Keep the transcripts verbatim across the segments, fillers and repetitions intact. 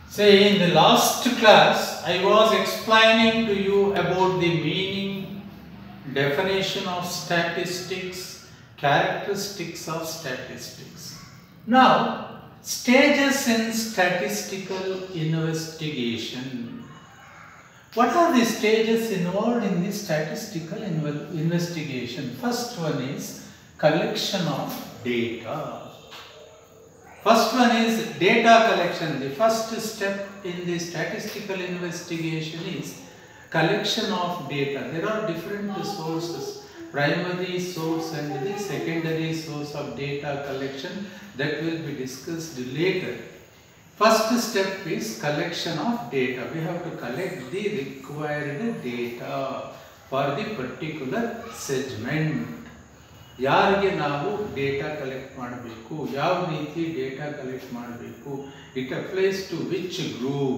Say, in the last class, I was explaining to you about the meaning, definition of statistics, characteristics of statistics. Now, stages in statistical investigation. What are the stages involved in the statistical investigation? First one is collection of data. First one is data collection. The first step in the statistical investigation is collection of data. There are different sources, primary source and the secondary source of data collection, that will be discussed later. First step is collection of data. We have to collect the required data for the particular segment. ಯಾರಿಗೆ ನಾವು data collect ಮಾಡಬೇಕು, ಯಾವ ರೀತಿ data collect ಮಾಡಬೇಕು, it applies to which group.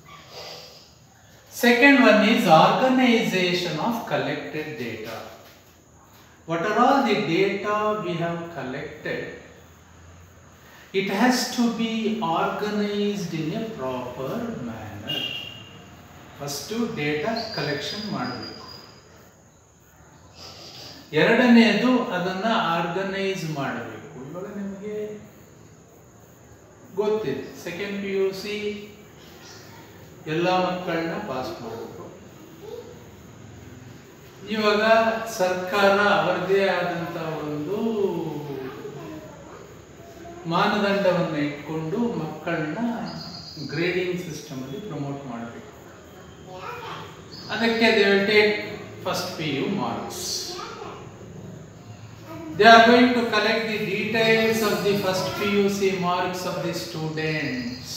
Second one is organization of collected data. What are all the data we have collected? It has to be organized in a proper manner. First data collection ಮಾಡಬೇಕು. ಎರಡನೆಯದು ಅದನ್ನು organise ಮಾಡಬೇಕು. ಇವಾಗ ನಿಮಗೆ ಗೊತ್ತಿದೆ, second P U C ಎಲ್ಲ ಮಕ್ಕಳನ್ನ pass ಮಾಡಬೇಕು. ಇವಾಗ ಸರ್ಕಾರ ಅವರದೇ ಆದಂಥ ಒಂದು ಮಾನದಂಡವನ್ನು ಇಟ್ಕೊಂಡು ಮಕ್ಕಳನ್ನ ಗ್ರೇಡಿಂಗ್ ಸಿಸ್ಟಮ್ ಅಲ್ಲಿ ಪ್ರಮೋಟ್ ಮಾಡಬೇಕು. ಅದಕ್ಕೆ they will take first P U marks. They are going to collect the details of the first P U C marks of the students.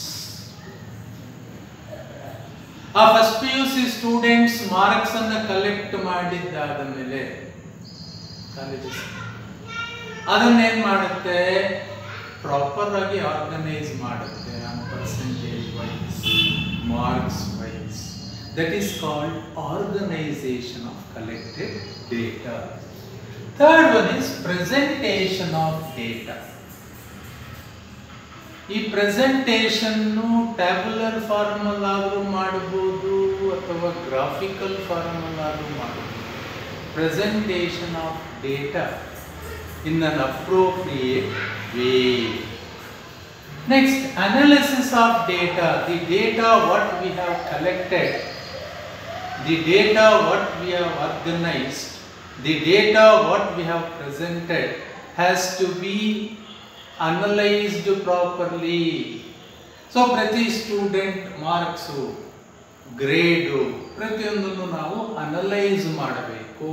ಆ first P U C students marks ಅನ್ನು collect ಮಾಡಿದ್ದಾದ ಮೇಲೆ colleges ಅದನ್ನೇನು ಮಾಡುತ್ತೆ, proper ಆಗಿ organise ಮಾಡುತ್ತೆ percentage wise, marks wise. That is called organisation of collected data. Third one is presentation of data. ಈ presentation tabular form ಅಲ್ಲಾದರೂ ಮಾಡಬಹುದು ಅಥವಾ ಗ್ರಾಫಿಕಲ್ ಫಾರ್ಮ್ ಅಲ್ಲಾದರೂ ಮಾಡಬಹುದು. Presentation of data in an appropriate way. Next, analysis of data. The data what we have collected, the data what we have organised, the data what we have presented has to be analyzed properly. So ಪ್ರತಿ student marks, grade, ಪ್ರತಿಯೊಂದನ್ನು ನಾವು analyse ಮಾಡಬೇಕು.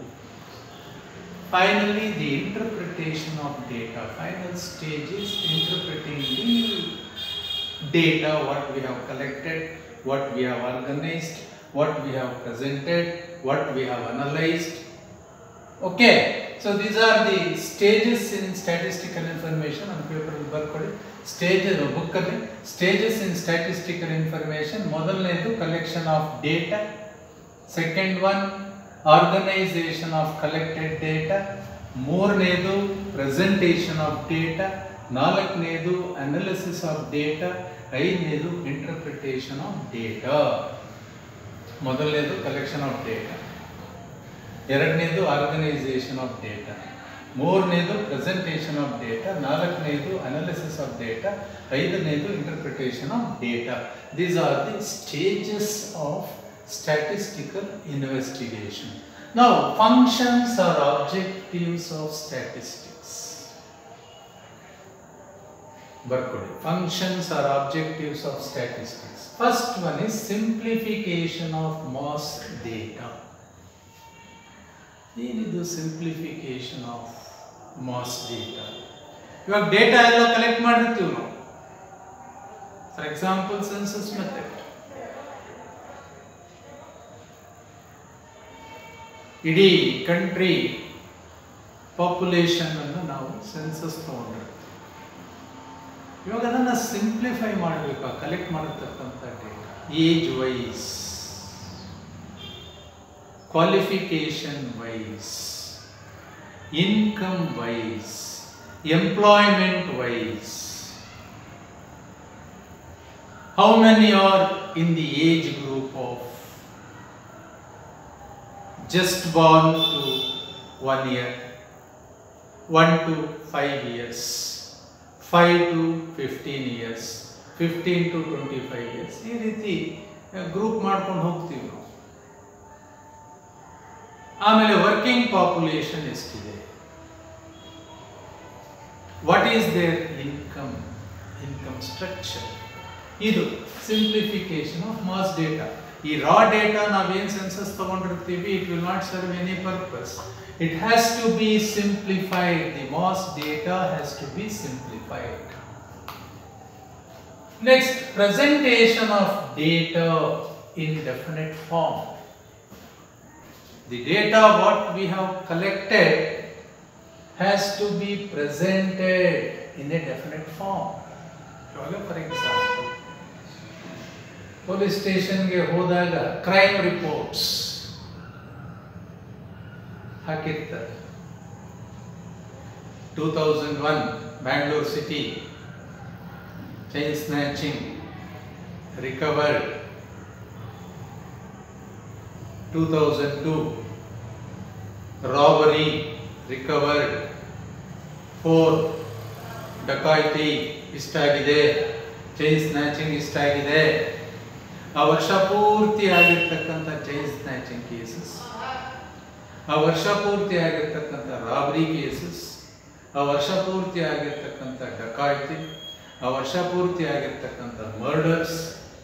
Finally the interpretation of data. Final stage is interpreting the data what we have collected, what we have organized, what we have presented, what we have analyzed. Okay, so these are the stages in statistical information. On paper ಬರ್ಕೊಳ್ಳಿ. Stages book ಅಲ್ಲಿ stages in statistical information. ಮೊದಲನೇದು collection of data. Second one organization of collected data. ಮೂರನೇದು presentation of data. ನಾಲ್ಕನೇದು analysis of data. ಐದನೇದು interpretation of data. ಮೊದಲನೇದು collection of data, ಎರಡನೇದು organisation of data, ಮೂರನೇದು presentation of data, ನಾಲ್ಕನೇದು analysis of data, ಐದನೇದು interpretation of data. These are the stages of statistical investigation. Now functions are objectives of statistics. ಬರ್ಕೊಳ್ಳಿ. Functions are objectives of statistics. First one is simplification of mass data. ಏನಿದು simplification of mass data? ಇವಾಗ data ಎಲ್ಲ collect ಮಾಡಿರ್ತೀವಿ ನಾವು. For example census method. ಇಡೀ country population ಅನ್ನು ನಾವು census ತಗೊಂಡಿರ್ತೀವಿ. ಇವಾಗ ಅದನ್ನು ಸಿಂಪ್ಲಿಫೈ ಮಾಡಬೇಕು, ಕಲೆಕ್ಟ್ ಮಾಡಿರ್ತಕ್ಕಂಥ data. Age wise, qualification wise, income wise, employment wise, How many are in the age group of just born to one year, one to five years, five to fifteen years, fifteen to twenty-five years? ಈ ರೀತಿ group ಮಾಡ್ಕೊಂಡು ಹೋಗ್ತೀವಿ ನಾವು. ಆಮೇಲೆ working population ಎಷ್ಟಿದೆ, what is their income, income structure. ಇದು simplification of mass data. ಈ raw data ನಾವೇನು ಸೆನ್ಸಸ್ ತಗೊಂಡಿರ್ತೀವಿ, it will not serve any purpose. It has to be simplified. The mass data has to be simplified. Next, presentation of data in definite form. The data what we have collected has to be presented in a definite form. For example, police station ge hodaga crime reports hakirtare. two thousand one Bangalore city chain snatching recovered. two thousand two robbery recovered. four ಡಕಾಯಿತಿ ಇಷ್ಟಾಗಿದೆ, chain snatching ಇಷ್ಟಾಗಿದೆ. ಆ ವರ್ಷ ಪೂರ್ತಿ ಆಗಿರ್ತಕ್ಕಂಥ chain snatching cases, ಆ ವರ್ಷ ಪೂರ್ತಿ ಆಗಿರ್ತಕ್ಕಂಥ ರಾಬರಿ ಕೇಸಸ್, ಆ ವರ್ಷ ಪೂರ್ತಿ ಆಗಿರ್ತಕ್ಕಂಥ ಡಕಾಯಿತಿ, ಆ ವರ್ಷ ಪೂರ್ತಿ ಆಗಿರ್ತಕ್ಕಂಥ ಮರ್ಡರ್ಸ್,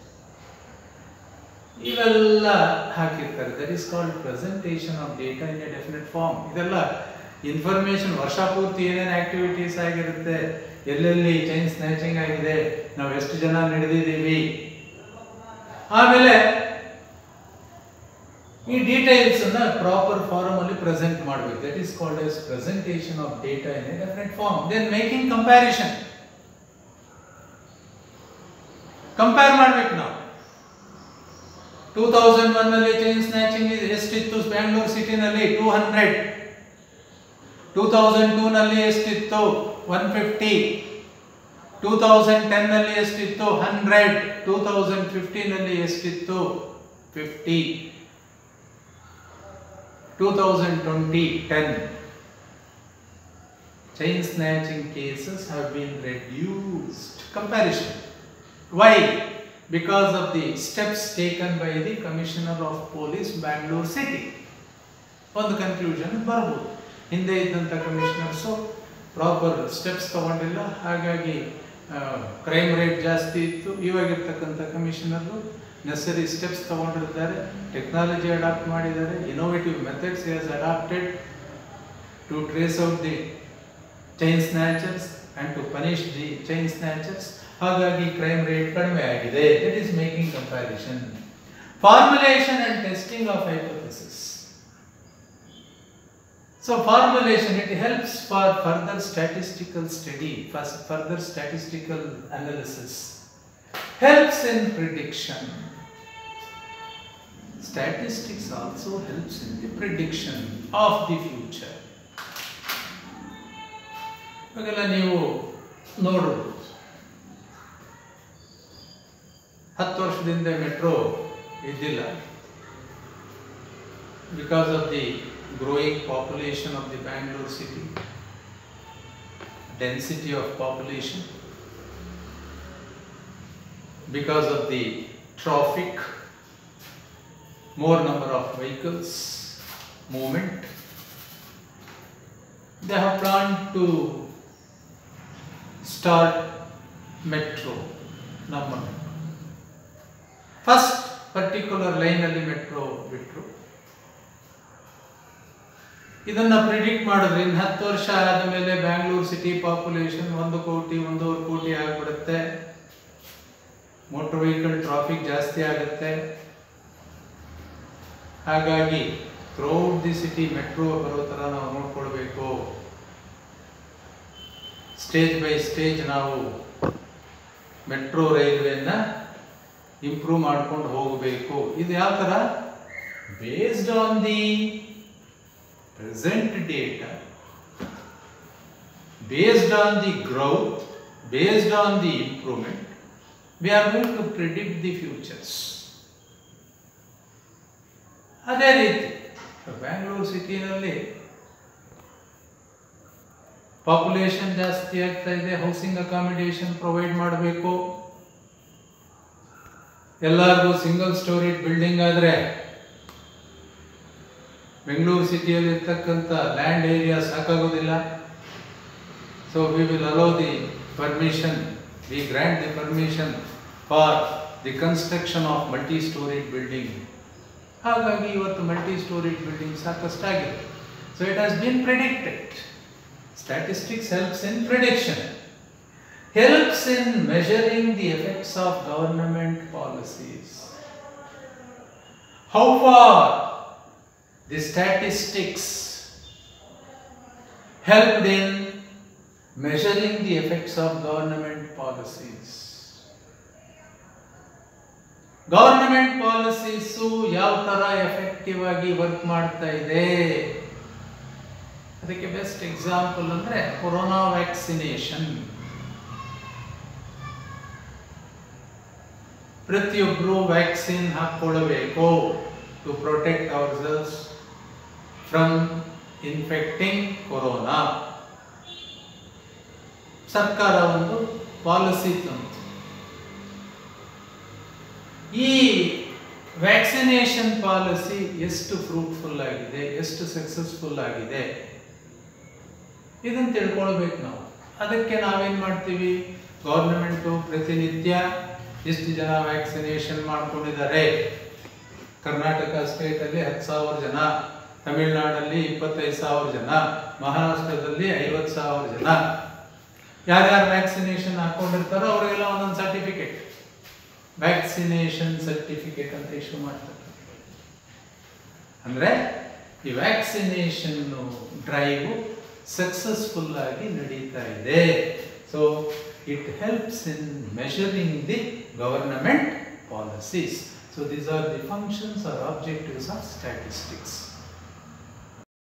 ಇವೆಲ್ಲ ಹಾಕಿರ್ತಾರೆ. That is called presentation of data in a definite form. ಇದೆಲ್ಲ ಇನ್ಫಾರ್ಮೇಶನ್ ವರ್ಷ ಪೂರ್ತಿ ಏನೇನು ಆಕ್ಟಿವಿಟೀಸ್ ಆಗಿರುತ್ತೆ, ಎಲ್ಲೆಲ್ಲಿ ಚೈನ್ ಸ್ನ್ಯಾಚಿಂಗ್ ಆಗಿದೆ, ನಾವು ಎಷ್ಟು ಜನ ನಡೆದಿದ್ದೀವಿ, ಆಮೇಲೆ ಈ ಡೀಟೇಲ್ಸ್ ಅನ್ನ ಪ್ರಾಪರ್ ಫಾರ್ಮ್ ಅಲ್ಲಿ ಪ್ರೆಸೆಂಟ್ ಮಾಡಬೇಕು. That is called as presentation of data in a definite form. Then making comparison. Compare ಮಾಡ್ಬೇಕು ನಾವು. ಟೂ ತೌಸಂಡ್ ಒನ್ ನಲ್ಲಿ ಚೈನ್ ಸ್ನ್ಯಾಚಿಂಗ್ ಎಷ್ಟಿತ್ತು ಬ್ಯಾಂಗ್ಳೂರ್ ಸಿಟಿನಲ್ಲಿ? Two hundred. Two thousand two ನಲ್ಲಿ ಎಷ್ಟಿತ್ತು? One fifty. Two thousand ten ನಲ್ಲಿ ಎಷ್ಟಿತ್ತು? ಹಂಡ್ರೆಡ್. ಟೂ ತೌಸಂಡ್ ಫಿಫ್ಟೀನ್ ನಲ್ಲಿ ಎಷ್ಟಿತ್ತು? Fifty. Two thousand twenty ten chain snatching cases have been reduced. Comparison. Why? Because of the steps taken by the Commissioner of Police, Bangalore City. On the conclusion, barbodu. ಹಿಂದೆ ಇದ್ದಂಥ commissioners proper steps ತಗೊಂಡಿಲ್ಲ, ಹಾಗಾಗಿ crime rate ಜಾಸ್ತಿ ಇತ್ತು. ಇವಾಗಿರ್ತಕ್ಕಂಥ commissioner necessary steps ತಗೊಂಡಿರ್ತಾರೆ, technology adopt ಮಾಡಿದ್ದಾರೆ, innovative methods has adopted to trace out the chain snatchers and to punish the chain snatchers. ಹಾಗಾಗಿ ಕ್ರೈಮ್ ರೇಟ್ ಕಡಿಮೆ ಆಗಿದೆ. That is making comparison. Formulation and testing of hypothesis. So formulation, it helps for further statistical study, further statistical analysis, helps in prediction. Statistics also helps in the prediction of the future. ಇವಾಗೆಲ್ಲ ನೀವು ನೋಡಬಹುದು, ಹತ್ತು ವರ್ಷದಿಂದ metro ಇದ್ದಿಲ್ಲ. Because of the growing population of the Bangalore city, density of population, because of the traffic, more number of vehicles, movement, they have planned to start metro number. First particular line alli metro bitru. ಇದನ್ನ predict ಮಾಡಿದ್ರೆ ಇನ್ನು ಹತ್ತು ವರ್ಷ ಆದಮೇಲೆ Bangalore city population ಒಂದು ಕೋಟಿ ಒಂದೂವರೆ ಕೋಟಿ ಆಗಿಬಿಡುತ್ತೆ. ಮೋಟರ್ ವೆಹಿಕಲ್ ಟ್ರಾಫಿಕ್ ಜಾಸ್ತಿ ಆಗುತ್ತೆ. ಹಾಗಾಗಿ ಥ್ರೂಔಟ್ ದಿ ಸಿಟಿ ಮೆಟ್ರೋ ಬರೋ ಥರ ನಾವು ನೋಡ್ಕೊಳ್ಬೇಕು. ಸ್ಟೇಜ್ ಬೈ ಸ್ಟೇಜ್ ನಾವು ಮೆಟ್ರೋ ರೈಲ್ವೆನ ಇಂಪ್ರೂವ್ ಮಾಡ್ಕೊಂಡು ಹೋಗಬೇಕು. ಇದು ಯಾವ ಥರ? Based on the present data, based on the growth, based on the improvement, we are going to predict the futures. ಅದೇ ರೀತಿ ಬ್ಯಾಂಗ್ಳೂರು ಸಿಟಿನಲ್ಲಿ ಪಾಪ್ಯುಲೇಷನ್ ಜಾಸ್ತಿ ಆಗ್ತಾ ಇದೆ, ಹೌಸಿಂಗ್ ಅಕಾಮಿಡೇಷನ್ ಪ್ರೊವೈಡ್ ಮಾಡಬೇಕು, ಎಲ್ಲರಿಗೂ ಸಿಂಗಲ್ ಸ್ಟೋರಿ ಬಿಲ್ಡಿಂಗ್ ಆದರೆ ಬೆಂಗಳೂರು ಸಿಟಿಯಲ್ಲಿ ಇರ್ತಕ್ಕಂಥ ಲ್ಯಾಂಡ್ ಏರಿಯಾ ಸಾಕಾಗೋದಿಲ್ಲ. So we will allow the permission, we grant the permission for the construction of multi storied building. ಹಾಗಾಗಿ ಇವತ್ತು ಮಲ್ಟಿ ಸ್ಟೋರಿಡ್ ಬಿಲ್ಡಿಂಗ್ ಸಾಕಷ್ಟಾಗಿದೆ. So it has been predicted. Statistics helps in prediction, helps in measuring the effects of government policies. How far the statistics helped in measuring the effects of government policies? Government policies ಯಾವ ತರ effective ಆಗಿ work ಮಾಡ್ತಾ ಇದೆ, ಅದಕ್ಕೆ best example ಅಂದ್ರೆ corona vaccination. ಪ್ರತಿಯೊಬ್ಬರು vaccine ಹಾಕ್ಕೊಳ್ಳಬೇಕು to protect ourselves from infecting corona. ಸರ್ಕಾರ ಒಂದು ಪಾಲಿಸಿ ತಂತು. ಈ ವ್ಯಾಕ್ಸಿನೇಷನ್ ಪಾಲಿಸಿ ಎಷ್ಟು ಫ್ರೂಟ್ಫುಲ್ ಆಗಿದೆ, ಎಷ್ಟು ಸಕ್ಸಸ್ಫುಲ್ ಆಗಿದೆ ಇದನ್ನು ತಿಳ್ಕೊಳ್ಬೇಕು ನಾವು. ಅದಕ್ಕೆ ನಾವೇನು ಮಾಡ್ತೀವಿ, ಗೌರ್ಮೆಂಟು ಪ್ರತಿನಿತ್ಯ ಎಷ್ಟು ಜನ ವ್ಯಾಕ್ಸಿನೇಷನ್ ಮಾಡ್ಕೊಂಡಿದ್ದಾರೆ, ಕರ್ನಾಟಕ ಸ್ಟೇಟಲ್ಲಿ ಹತ್ತು ಸಾವಿರ ಜನ, ತಮಿಳುನಾಡಲ್ಲಿ ಇಪ್ಪತ್ತೈದು ಸಾವಿರ ಜನ, ಮಹಾರಾಷ್ಟ್ರದಲ್ಲಿ ಐವತ್ತು ಸಾವಿರ ಜನ, ಯಾರ್ಯಾರು ವ್ಯಾಕ್ಸಿನೇಷನ್ ಹಾಕೊಂಡಿರ್ತಾರೋ ಅವರಿಗೆಲ್ಲ ಒಂದೊಂದು ಸರ್ಟಿಫಿಕೇಟ್, ವ್ಯಾಕ್ಸಿನೇಷನ್ ಸರ್ಟಿಫಿಕೇಟ್ ಅಂತ ಇಶ್ಯೂ ಮಾಡ್ತಾರೆ. ಅಂದರೆ ಈ ವ್ಯಾಕ್ಸಿನೇಷನ್ ಡ್ರೈವ್ ಸಕ್ಸಸ್ಫುಲ್ ಆಗಿ ನಡೀತಾ ಇದೆ. So it helps in measuring the government policies. So these are the functions or objectives of statistics.